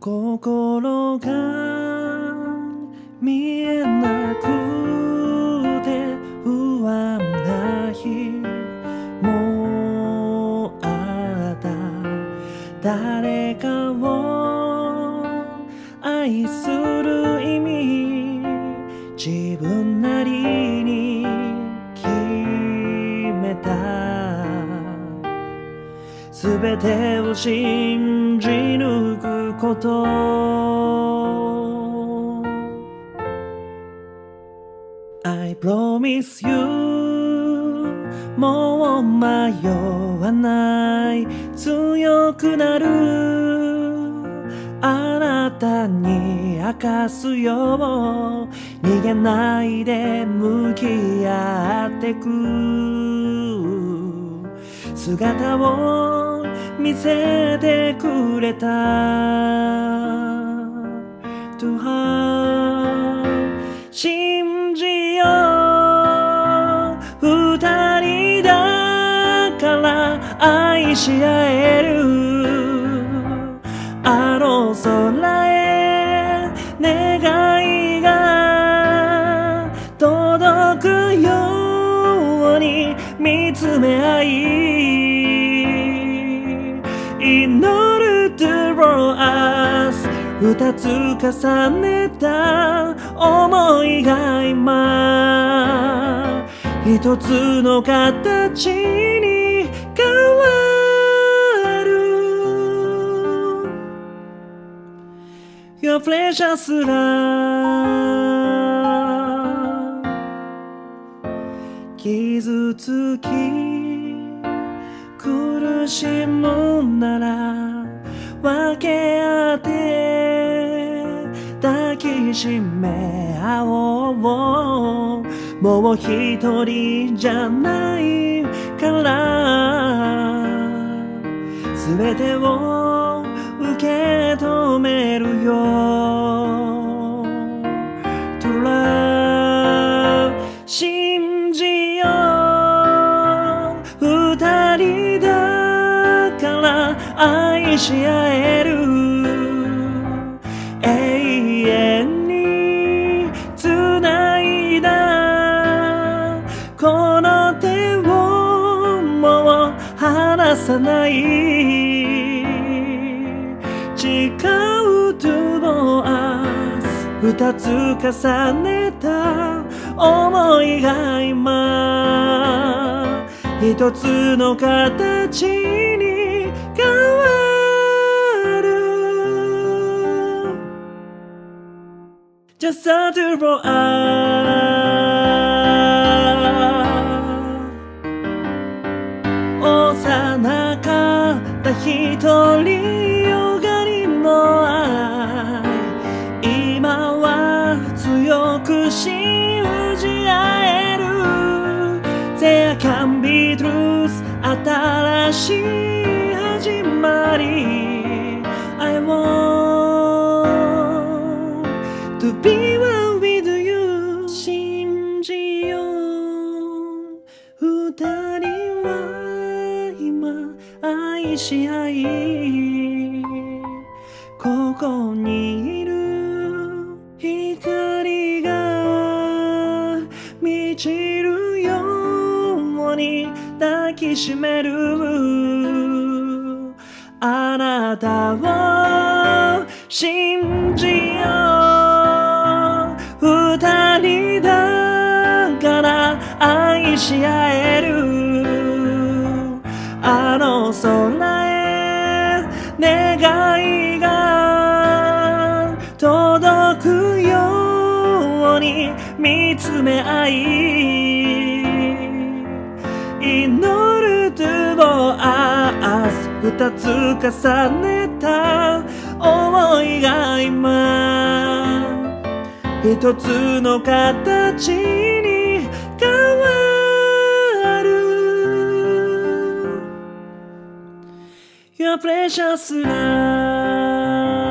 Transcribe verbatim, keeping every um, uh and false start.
心が見えなくて不安な日もあった。誰かを愛する意味自分なりに決めた。すべてを信じ抜くこと。I promise you もう迷わない強くなるあなたに明かすよ逃げないで向き合ってく姿を見せてくれた To her 信じよう二人だから愛し合えるあの空へ願いが届くように見つめ合い祈る to us 二つ重ねた想いが今一つの形に変わる Your precious love 傷つき苦しむなら分け合って抱きしめ合おうもう一人じゃないから全てを受け止めるよ To love 信じよう二人だから愛し合える永遠に繋いだこの手をもう離さない誓う to us 二つ重ねた想いが今一つの形に変わる Just a to us 幼かった一人よがりの愛今は強く信じ合える There can be truth 新しい始まり I want to be one with you 信じよう二人は今愛し合いここにいる光が満ちるように抱きしめるあなたを信じよう二人だから愛し合えるあの空へ願いが届くように見つめ合い祈る to us 二つ重ねた想いが今一つの形に変わる Your precious love